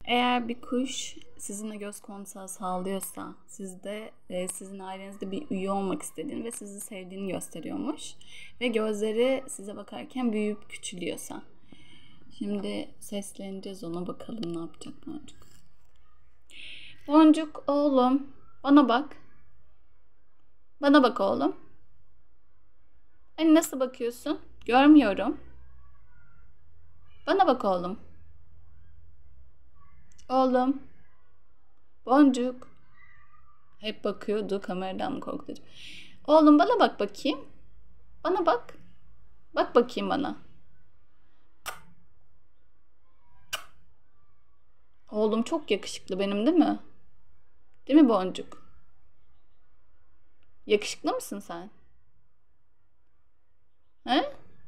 Eğer bir kuş sizinle göz kontağı sağlıyorsa, siz de sizin ailenizde bir üye olmak istediğini ve sizi sevdiğini gösteriyormuş. Ve gözleri size bakarken büyüyüp küçülüyorsa. Şimdi sesleneceğiz ona, bakalım ne yapacak Boncuk. Boncuk oğlum, bana bak. Bana bak oğlum. Hani nasıl bakıyorsun? Görmüyorum. Bana bak oğlum. Oğlum. Boncuk. Hep bakıyordu, kameradan mı korktu? Oğlum bana bak bakayım. Bana bak. Bak bakayım bana. Oğlum çok yakışıklı benim, değil mi? Değil mi Boncuk? Yakışıklı mısın sen? He?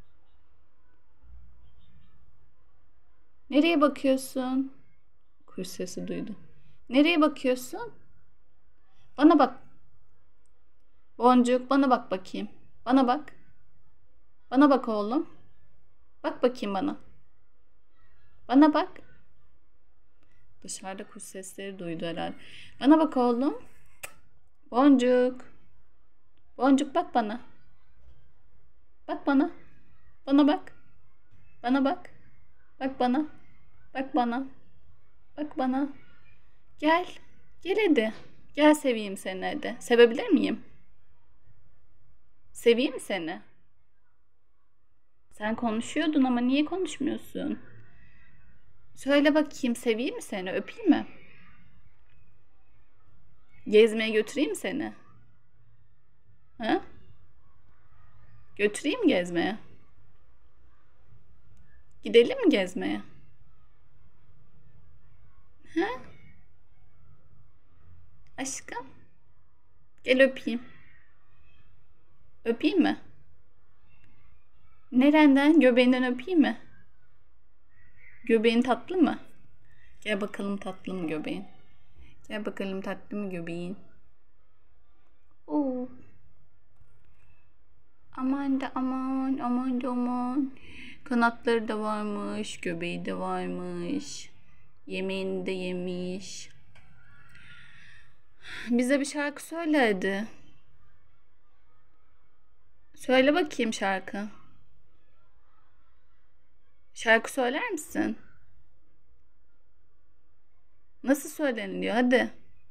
Nereye bakıyorsun? Kuş sesi duydu. Nereye bakıyorsun? Bana bak. Boncuk bana bak bakayım. Bana bak. Bana bak oğlum. Bak bakayım bana. Bana bak. Dışarıda kuş sesleri duydu herhalde. Bana bak oğlum. Boncuk. Boncuk bak bana. Bak bana. Bana bak. Bana bak. Bak bana. Bak bana. Bak bana. Gel. Gel hadi. Gel seveyim seni hadi. Sevebilir miyim? Seveyim seni. Sen konuşuyordun ama niye konuşmuyorsun? Söyle bakayım, seveyim mi seni? Öpeyim mi? Gezmeye götüreyim mi seni? Ha? Götüreyim mi gezmeye? Gidelim mi gezmeye? Ha? Aşkım. Gel öpeyim. Öpeyim mi? Nereden? Göbeğinden öpeyim mi? Göbeğin tatlı mı? Gel bakalım, tatlı mı göbeğin? Gel bakalım, tatlı mı göbeğin? Oo. Aman da aman, aman da aman. Kanatları da varmış, göbeği de varmış. Yemeğini de yemiş. Bize bir şarkı söyle hadi. Söyle bakayım şarkı. Şarkı söyler misin? Nasıl söyleniliyor? Hadi.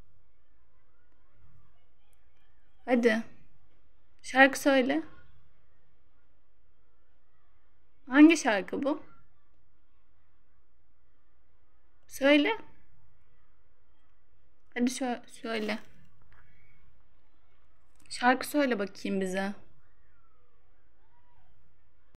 Hadi. Şarkı söyle. Hangi şarkı bu? Söyle. Hadi söyle. Şarkı söyle bakayım bize.